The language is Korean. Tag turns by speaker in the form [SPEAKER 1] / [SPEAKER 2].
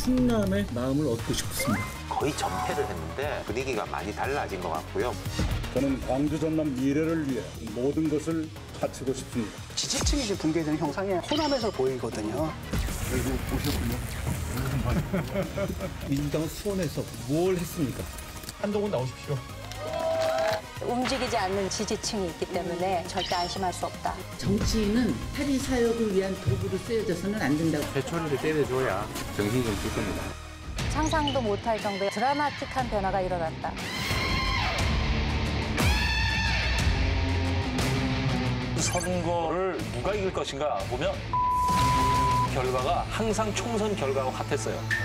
[SPEAKER 1] 충남의 마음을 얻고 싶습니다.
[SPEAKER 2] 거의 전패를 했는데 분위기가 많이 달라진 것 같고요.
[SPEAKER 1] 저는 광주 전남 미래를 위해 모든 것을 바치고 싶습니다.
[SPEAKER 3] 지지층이 이제 붕괴되는 형상이 호남에서 보이거든요.
[SPEAKER 1] 민주당은 수원에서 뭘 했습니까?
[SPEAKER 4] 한동훈 나오십시오.
[SPEAKER 5] 움직이지 않는 지지층이 있기 때문에 절대 안심할 수 없다.
[SPEAKER 6] 정치인은 탈의 사역을 위한 도구로 쓰여져서는 안 된다고.
[SPEAKER 7] 회초리를 때려줘야 정신이 좀 들 겁니다.
[SPEAKER 5] 상상도 못할 정도의 드라마틱한 변화가 일어났다.
[SPEAKER 4] 선거를 누가 이길 것인가 보면 결과가 항상 총선 결과와 같았어요.